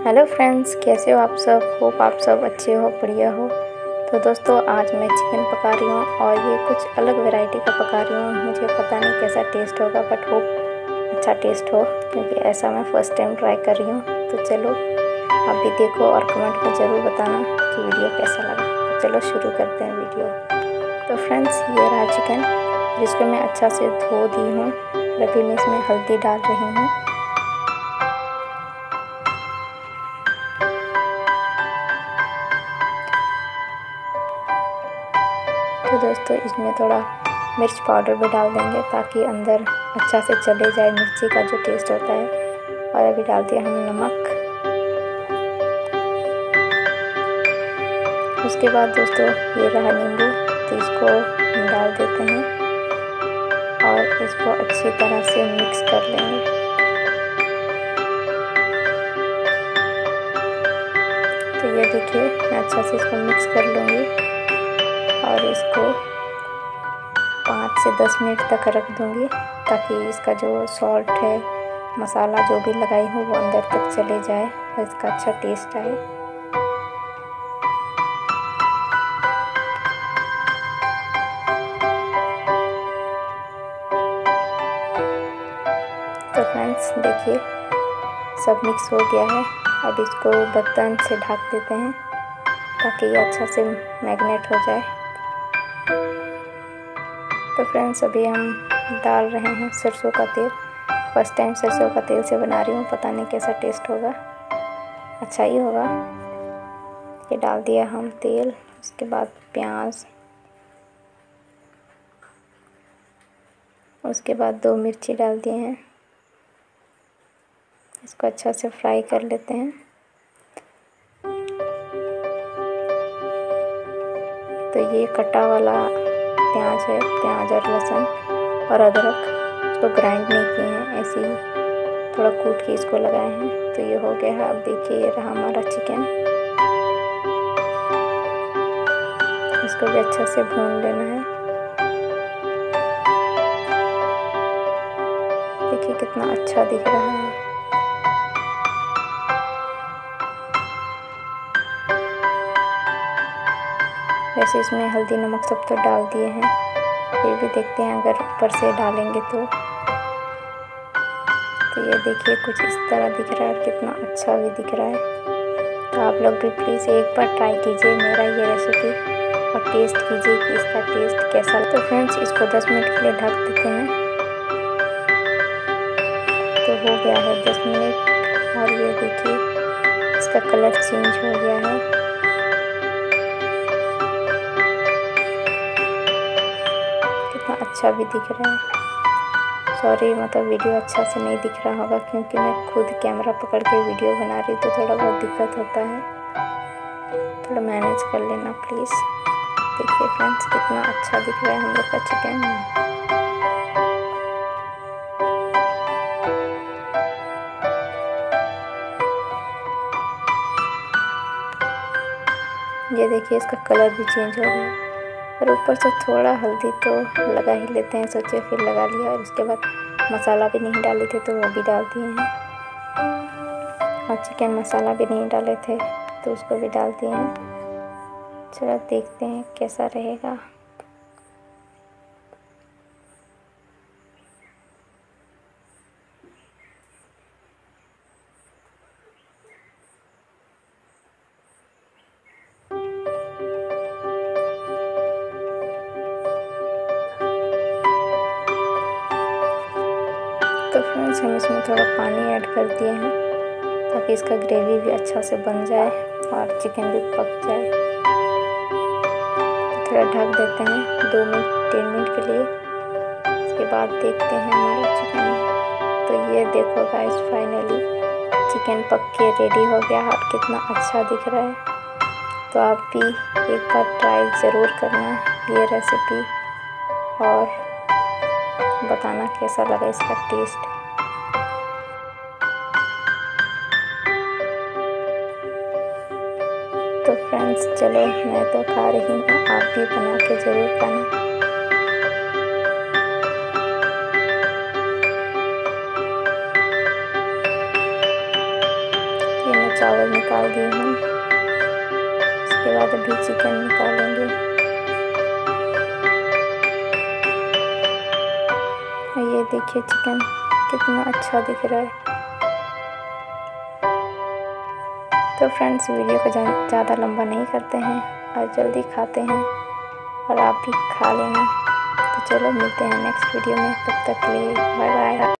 Hello friends, कैसे हो आप सब। होप आप सब अच्छे हो, बढ़िया हो। तो दोस्तों, आज मैं चिकन पका रही हूँ और ये कुछ अलग वैरायटी का पका रही हूँ। मुझे पता नहीं कैसा टेस्ट होगा, बट होप अच्छा टेस्ट हो, क्योंकि ऐसा मैं फ़र्स्ट टाइम ट्राई कर रही हूँ। तो चलो आप भी देखो और कमेंट में ज़रूर बताना कि वीडियो कैसा लगा। तो चलो शुरू करते हैं वीडियो। तो फ्रेंड्स, ये रहा चिकन, जिसको मैं अच्छा से धो दी हूँ। अभी मैं इसमें हल्दी डाल रही हूँ। तो दोस्तों, इसमें थोड़ा मिर्च पाउडर भी डाल देंगे ताकि अंदर अच्छा से चले जाए मिर्ची का जो टेस्ट होता है। और अभी डाल दिया हम नमक। उसके बाद दोस्तों, ये रहा नींबू, तो इसको हम डाल देते हैं और इसको अच्छी तरह से मिक्स कर लेंगे। तो ये देखिए, मैं अच्छा से इसको मिक्स कर लूँगी और इसको 5 से 10 मिनट तक रख दूँगी ताकि इसका जो सॉल्ट है, मसाला जो भी लगाई हूँ वो अंदर तक चले जाए और इसका अच्छा टेस्ट आए। तो फ्रेंड्स देखिए, सब मिक्स हो गया है। अब इसको बर्तन से ढक देते हैं ताकि ये अच्छा से मैग्नेट हो जाए। तो फ्रेंड्स, अभी हम डाल रहे हैं सरसों का तेल। फर्स्ट टाइम सरसों का तेल से बना रही हूँ, पता नहीं कैसा टेस्ट होगा, अच्छा ही होगा। ये डाल दिया हम तेल। उसके बाद प्याज, उसके बाद 2 मिर्ची डाल दिए हैं। इसको अच्छा से फ्राई कर लेते हैं। तो ये कटा वाला प्याज है, प्याज और लहसुन और अदरक, इसको ग्राइंड नहीं किए हैं, ऐसे ही थोड़ा कूट के इसको लगाए हैं। तो ये हो गया है। अब देखिए, ये रहा हमारा चिकन। इसको भी अच्छा से भून लेना है। देखिए कितना अच्छा दिख रहा है। वैसे इसमें हल्दी नमक सब तो डाल दिए हैं, फिर भी देखते हैं अगर ऊपर से डालेंगे तो। ये देखिए कुछ इस तरह दिख रहा है और कितना अच्छा भी दिख रहा है। तो आप लोग भी प्लीज़ एक बार ट्राई कीजिए मेरा ये रेसिपी और टेस्ट कीजिए कि इसका टेस्ट कैसा है। तो फ्रेंड्स, इसको 10 मिनट के लिए ढक देते हैं। तो हो गया है 10 मिनट और ये देखिए इसका कलर चेंज हो गया है। कितना अच्छा भी दिख रहा है। सॉरी, मतलब वीडियो अच्छा से नहीं दिख रहा होगा क्योंकि मैं खुद कैमरा पकड़ के वीडियो बना रही, तो थोड़ा बहुत दिक्कत होता है। थोड़ा मैनेज कर लेना प्लीज़। देखिए फ्रेंड्स, कितना अच्छा दिख रहा है हम लोग का चिकन। ये देखिए, इसका कलर भी चेंज हो गया और ऊपर से थोड़ा हल्दी तो लगा ही लेते हैं, सोचे फिर लगा लिया। और उसके बाद मसाला भी नहीं डाले थे तो वो भी डाल दिए हैं, और चिकन मसाला भी नहीं डाले थे तो उसको भी डाल दिए हैं। चलो देखते हैं कैसा रहेगा। तो फ्रेंड्स, हम इसमें थोड़ा पानी ऐड कर दिए हैं ताकि इसका ग्रेवी भी अच्छा से बन जाए और चिकन भी पक जाए। तो थोड़ा ढक देते हैं 2 मिनट 3 मिनट के लिए। इसके बाद देखते हैं हमारा चिकन। तो ये देखो गाइस, फाइनली चिकन पक के रेडी हो गया और कितना अच्छा दिख रहा है। तो आप भी एक बार ट्राई ज़रूर करना ये रेसिपी और बताना कैसा लगा इसका टेस्ट। तो फ्रेंड्स चलो, मैं तो खा रही हूँ, आप भी बना के ज़रूर खाना। ये मैं मैं चावल निकाल दी हूँ। उसके बाद अभी चिकन निकालेंगे। और ये देखिए चिकन कितना अच्छा दिख रहा है। तो फ्रेंड्स, वीडियो को ज़्यादा लंबा नहीं करते हैं और जल्दी खाते हैं, और आप भी खा लेना। तो चलो मिलते हैं नेक्स्ट वीडियो में, तब तक के लिए बाय बाय।